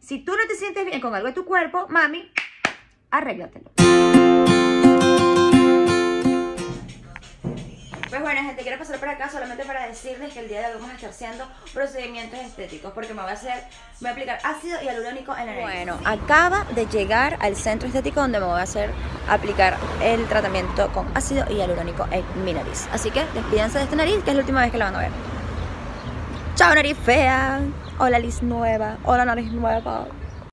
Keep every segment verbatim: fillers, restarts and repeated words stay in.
Si tú no te sientes bien con algo de tu cuerpo, mami, arréglatelo. Pues bueno, gente, quiero pasar por acá solamente para decirles que el día de hoy vamos a estar haciendo procedimientos estéticos, porque me voy a hacer, me voy a aplicar ácido hialurónico en la nariz. Bueno, acaba de llegar al centro estético donde me voy a hacer aplicar el tratamiento con ácido hialurónico en mi nariz. Así que despídense de esta nariz, que es la última vez que la van a ver. Chao, nariz fea. Hola, nariz nueva. Hola, nariz nueva.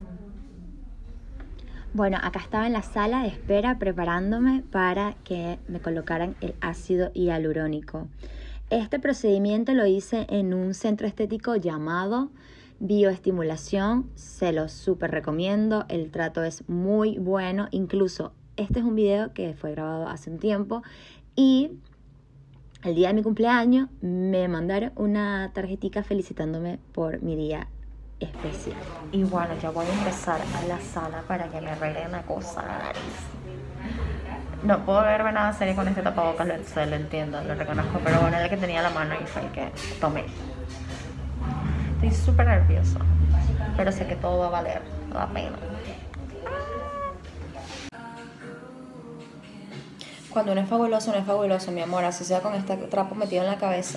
Bueno, acá estaba en la sala de espera preparándome para que me colocaran el ácido hialurónico. Este procedimiento lo hice en un centro estético llamado Bioestimulación. Se lo súper recomiendo, el trato es muy bueno. Incluso este es un video que fue grabado hace un tiempo y el día de mi cumpleaños me mandaron una tarjetita felicitándome por mi día especial. Y bueno, ya voy a ingresar a la sala para que me arreglen una cosa a la nariz. No puedo verme nada serio con este tapabocas, lo, se lo entiendo, lo reconozco, pero bueno, era el que tenía la mano y fue el que tomé. Estoy súper nerviosa, pero sé que todo va a valer la pena. Cuando uno es fabuloso, no es fabuloso, mi amor, así sea con este trapo metido en la cabeza.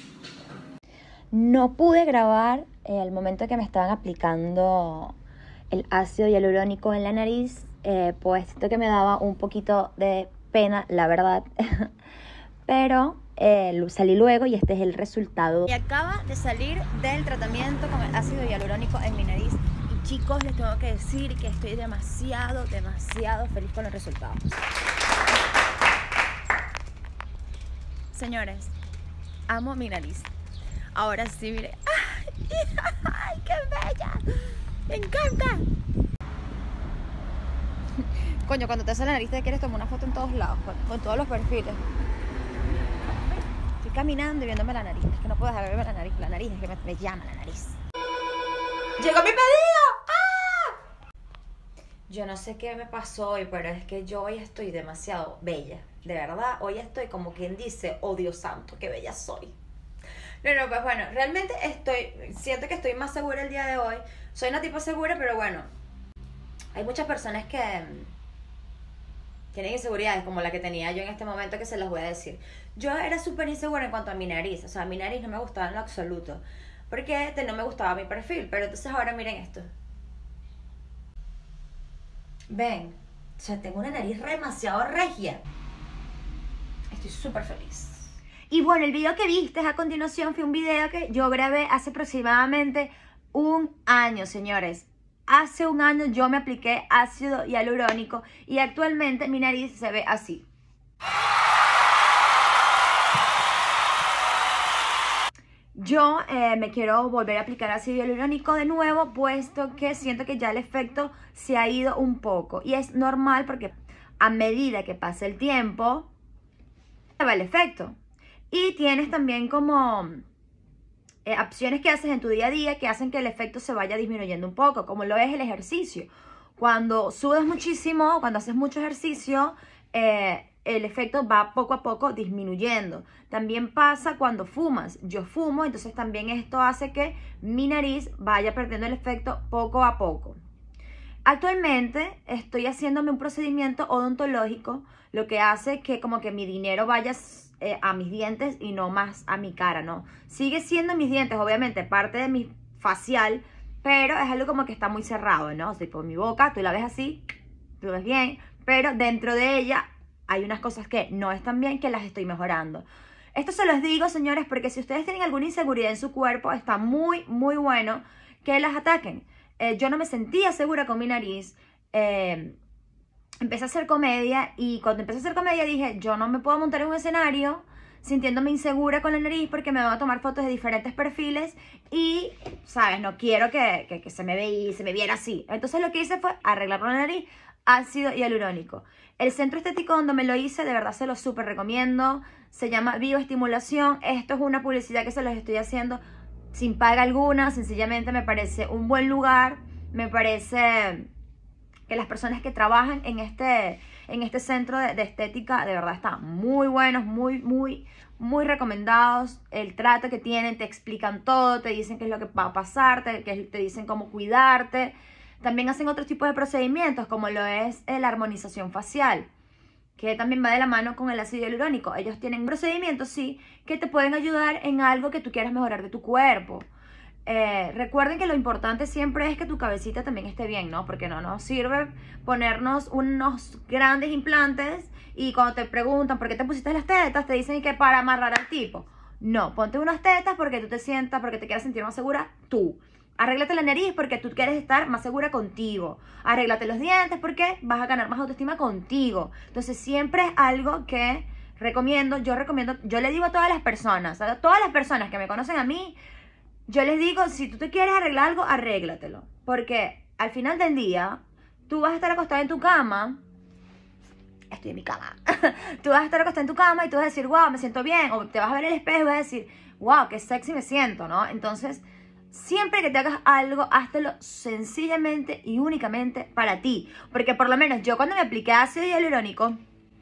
No pude grabar el momento que me estaban aplicando el ácido hialurónico en la nariz, eh, pues siento que me daba un poquito de pena, la verdad. Pero eh, salí luego y este es el resultado. Y acaba de salir del tratamiento con el ácido hialurónico en mi nariz. Y chicos, les tengo que decir que estoy demasiado, demasiado feliz con los resultados. Señores, amo mi nariz. Ahora sí, mire. ¡Ay, ay, qué bella! ¡Me encanta! Coño, cuando te haces la nariz te quieres tomar una foto en todos lados, con, con todos los perfiles. Estoy caminando y viéndome la nariz. Es que no puedo dejar de verme la nariz. La nariz es que me, me llama la nariz. ¡Llegó mi pedido! ¡Ah! Yo no sé qué me pasó hoy, pero es que yo hoy estoy demasiado bella. De verdad, hoy estoy como quien dice, oh Dios santo, qué bella soy. No, no, pues bueno, realmente estoy, siento que estoy más segura el día de hoy. Soy una tipo segura, pero bueno, hay muchas personas que tienen inseguridades como la que tenía yo en este momento, que se las voy a decir. Yo era súper insegura en cuanto a mi nariz, o sea, mi nariz no me gustaba en lo absoluto, porque no me gustaba mi perfil, pero entonces ahora miren esto. Ven, o sea, tengo una nariz demasiado regia. Estoy súper feliz. Y bueno, el video que viste a continuación fue un video que yo grabé hace aproximadamente un año, señores. Hace un año yo me apliqué ácido hialurónico y actualmente mi nariz se ve así. Yo eh, me quiero volver a aplicar ácido hialurónico de nuevo, puesto que siento que ya el efecto se ha ido un poco. Y es normal porque a medida que pasa el tiempo, se va el efecto. Y tienes también como eh, opciones que haces en tu día a día que hacen que el efecto se vaya disminuyendo un poco, como lo es el ejercicio. Cuando sudas muchísimo, cuando haces mucho ejercicio, eh, el efecto va poco a poco disminuyendo. También pasa cuando fumas. Yo fumo, entonces también esto hace que mi nariz vaya perdiendo el efecto poco a poco. Actualmente estoy haciéndome un procedimiento odontológico, lo que hace que como que mi dinero vaya eh, a mis dientes y no más a mi cara, ¿no? Sigue siendo mis dientes, obviamente, parte de mi facial, pero es algo como que está muy cerrado, ¿no? O sea, por mi boca, tú la ves así, tú la ves bien, pero dentro de ella hay unas cosas que no están bien, que las estoy mejorando. Esto se los digo, señores, porque si ustedes tienen alguna inseguridad en su cuerpo, está muy, muy bueno que las ataquen. Eh, yo no me sentía segura con mi nariz. Eh, empecé a hacer comedia y cuando empecé a hacer comedia dije, yo no me puedo montar en un escenario sintiéndome insegura con la nariz porque me van a tomar fotos de diferentes perfiles y, ¿sabes? No quiero que, que, que se, me ve, se me viera así. Entonces lo que hice fue arreglar la nariz, ácido hialurónico. El centro estético donde me lo hice, de verdad se lo súper recomiendo. Se llama Bioestimulación. Esto es una publicidad que se los estoy haciendo sin paga alguna. Sencillamente me parece un buen lugar. Me parece que las personas que trabajan en este, en este centro de, de estética, de verdad están muy buenos, muy, muy, muy recomendados. El trato que tienen, te explican todo, te dicen qué es lo que va a pasar, te, que te dicen cómo cuidarte. También hacen otros tipos de procedimientos, como lo es la armonización facial, que también va de la mano con el ácido hialurónico. Ellos tienen procedimientos, sí, que te pueden ayudar en algo que tú quieras mejorar de tu cuerpo. Eh, recuerden que lo importante siempre es que tu cabecita también esté bien, ¿no? Porque no nos sirve ponernos unos grandes implantes y cuando te preguntan por qué te pusiste las tetas, te dicen que para amarrar al tipo. No, ponte unas tetas porque tú te sientas, porque te quieras sentir más segura tú. Arréglate la nariz porque tú quieres estar más segura contigo. Arréglate los dientes porque vas a ganar más autoestima contigo. Entonces siempre es algo que recomiendo, yo recomiendo, yo le digo a todas las personas, a todas las personas que me conocen a mí, yo les digo, si tú te quieres arreglar algo, arréglatelo. Porque al final del día, tú vas a estar acostada en tu cama. Estoy en mi cama. Tú vas a estar acostada en tu cama y tú vas a decir, wow, me siento bien. O te vas a ver el espejo y vas a decir, wow, qué sexy me siento, ¿no? Entonces, siempre que te hagas algo, háztelo sencillamente y únicamente para ti. Porque por lo menos yo cuando me apliqué ácido hialurónico,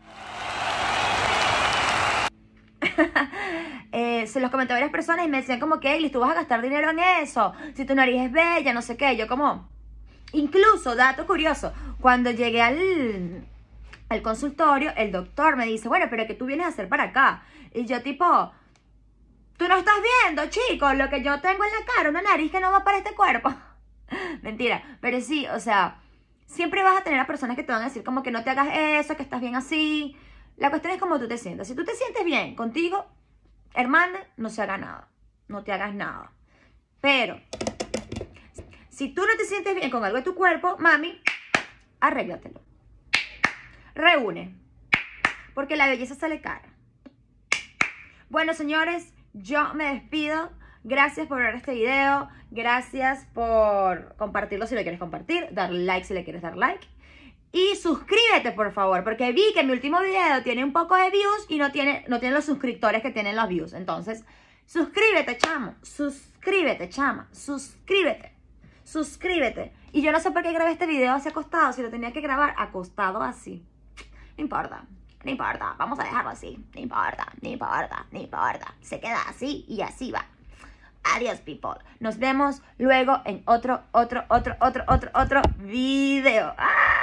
eh, se los comenté a varias personas y me decían como que, Eilis, tú vas a gastar dinero en eso, si tu nariz es bella, no sé qué. Yo como, incluso, dato curioso, cuando llegué al, al consultorio, el doctor me dice, bueno, pero ¿qué tú vienes a hacer para acá? Y yo tipo, tú no estás viendo, chicos, lo que yo tengo en la cara, una nariz que no va para este cuerpo. Mentira, pero sí, o sea, siempre vas a tener a personas que te van a decir como que no te hagas eso, que estás bien así. La cuestión es cómo tú te sientas. Si tú te sientes bien contigo, hermana, no se haga nada. No te hagas nada. Pero, si tú no te sientes bien con algo de tu cuerpo, mami, arréglatelo. Reúne. Porque la belleza sale cara. Bueno, señores, yo me despido. Gracias por ver este video. Gracias por compartirlo si lo quieres compartir. Dar like si le quieres dar like. Y suscríbete, por favor, porque vi que mi último video tiene un poco de views y no tiene, no tiene los suscriptores que tienen los views. Entonces, suscríbete, chamo. Suscríbete, chama. Suscríbete. Suscríbete. Y yo no sé por qué grabé este video así acostado, si lo tenía que grabar acostado así. No importa. No importa, vamos a dejarlo así. No importa, no importa, no importa. Se queda así y así va. Adiós, people. Nos vemos luego en otro, otro, otro, otro, otro, otro video. ¡Ah!